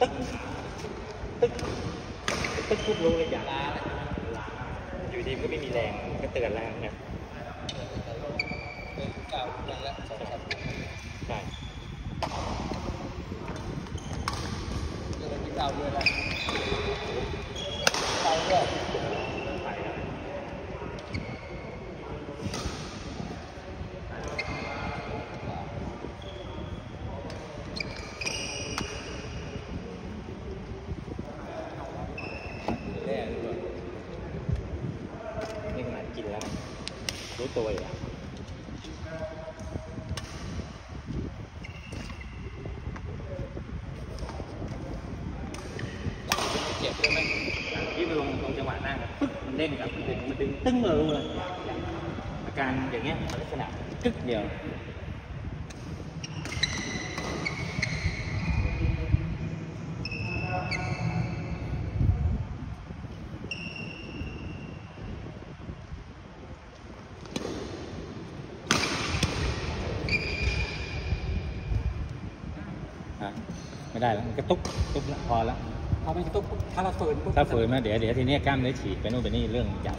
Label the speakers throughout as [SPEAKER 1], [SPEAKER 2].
[SPEAKER 1] ตึ๊กตึ๊กตึ๊กปุ๊บรู้เลยอย่างอยู่ดีมันก็ไม่มีแรงก็เตือนแล้วเนี่ย
[SPEAKER 2] เก่าอย่างละ2-3
[SPEAKER 1] ใช่
[SPEAKER 2] เดี๋ยวมีเก่าด้วยนะเก่าด้วย
[SPEAKER 1] นี่ขนาดกินแล้วรู้ตัวอยู่
[SPEAKER 2] เจ็บด้วยไหม
[SPEAKER 1] ที่มันลงจังหวะนั่งปึ๊บมันเด้งกลับมันดึงตึ้งเลยอาการอย่างเงี้ยลักษณะกึกเดียวไม่ได้แล้วมันกระตุกแล้วพอแล้ว
[SPEAKER 2] พอไม่กระตุกถ้าเราฝืน
[SPEAKER 1] มาเดี๋ยวทีนี้กล้ามเนื้อฉีกไปนู่นไปนี่เรื่องใหญ่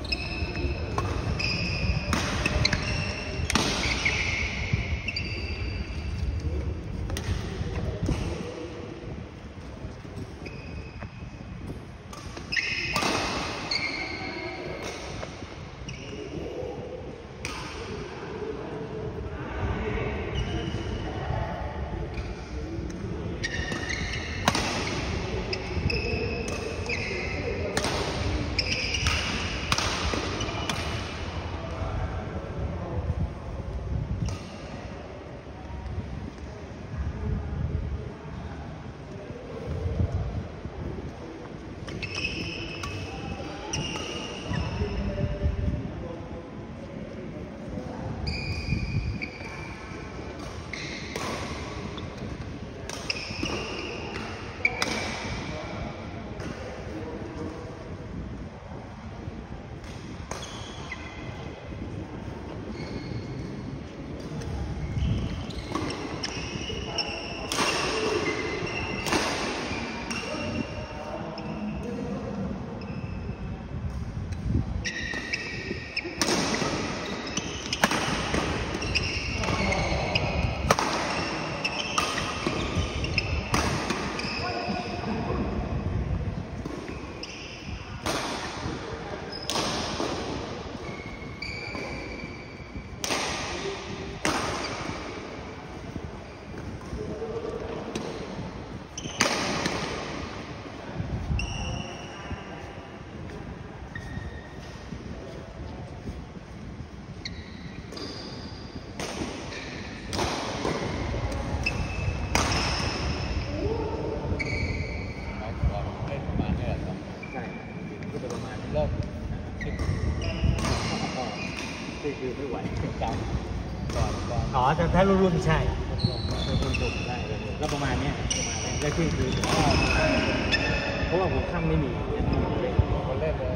[SPEAKER 1] คือไม่ไหวเก่าอ๋อแต่ถ้ารุ่นใช่รุ่นจบได้เลยก็ประมาณนี้แล้วคือเพราะว่าหัวค่ำไม่มี
[SPEAKER 2] คนเล่นเลย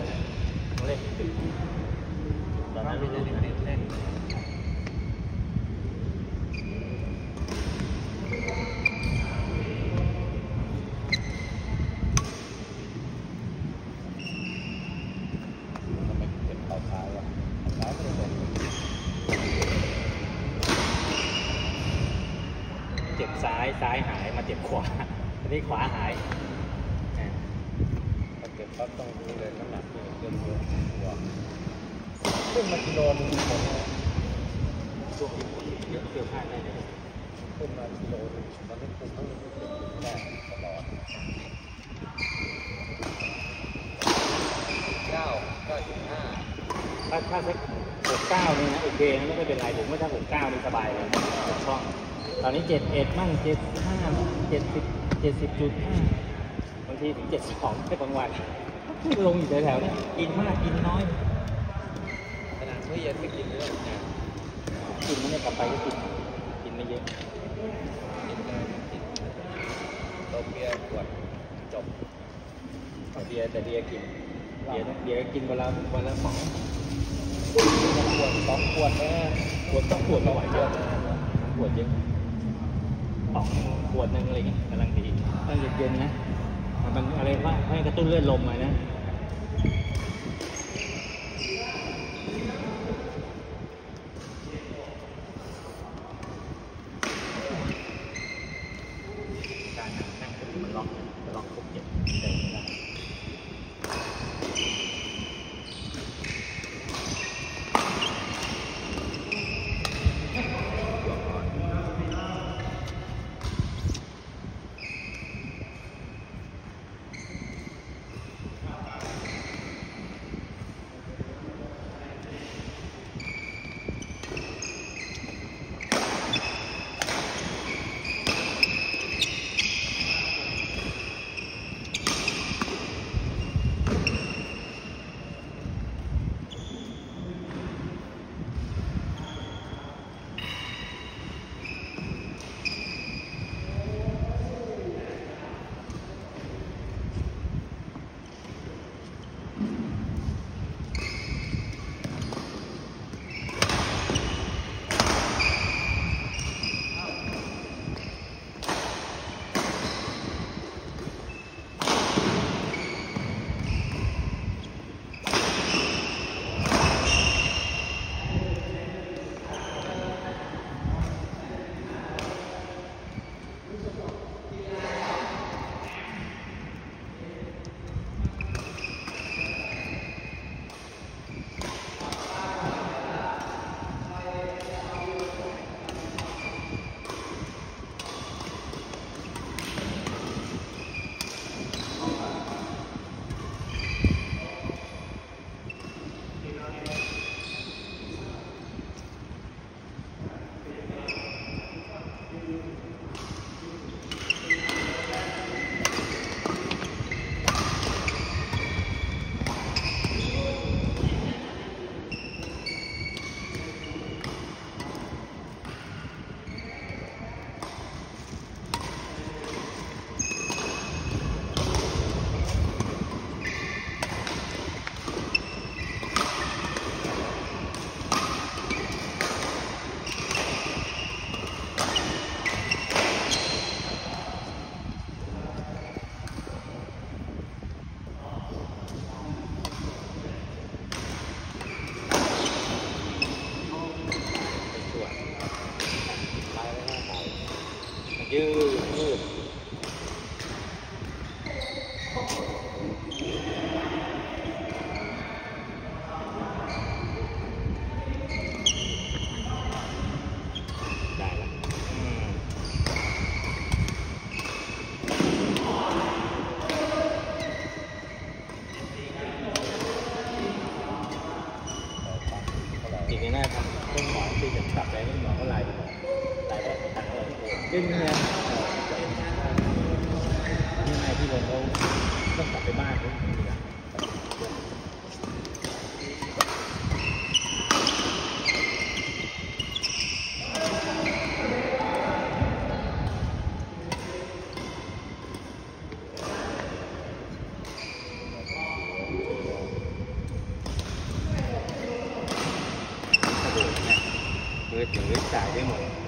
[SPEAKER 1] ตอนนั้นรุ่นเล่นเจ็บซ้ายหายมาเจ็บขวาทีนี้ขวาหาย
[SPEAKER 2] เจ็บปั๊บต้องดูเลยน้ำหนักเยอะตัวขึ้นมากิโลนึงผม
[SPEAKER 1] ช่วงเยอะเกี่ยวข้าวได้เลย
[SPEAKER 2] ขึ้นมากิโลนึงตอนนี้คุมต้องได้ตลอด9.5
[SPEAKER 1] ถ้าสัก69นี่นะโอเคนะไม่เป็นไรผมว่าถ้า69นี่สบายเลยช่องตอนนี้71มั่ง75 70.5บางทีถึง72แค่บางวันลงอยู่แถวๆนี้กินมากกินน้อย
[SPEAKER 2] ขนาดเมื่อเย็นไม่กินเยอะ
[SPEAKER 1] กินไม่กลับไปก็กินไม่เยอะ
[SPEAKER 2] กินเลยตัวเบียร์ขวดจบ
[SPEAKER 1] แต่เบียร์กินเบียร์กินวันละ2 ขวด2 ขวดนะขวดก็ไหวเยอะขวดเยอะ2 ขวดนึงอะไรเงี้ยกำลังดีต้องเย็นๆนะมันอะไรว่าให้กระตุ้นเลือดลมมานะการนั่งมันล็อกปุ๊บเจ็บเตะไม่ได้ยืดได้แล้วจริงๆน่าทำต้นหมอนที่จะตัดไปต้นหมอนก็ลายแบบตัดดึงเนี่ยนี่นายที่ลงเขาต้องกลับไปบ้านเขาเพื่อถึงจ่ายได้หมด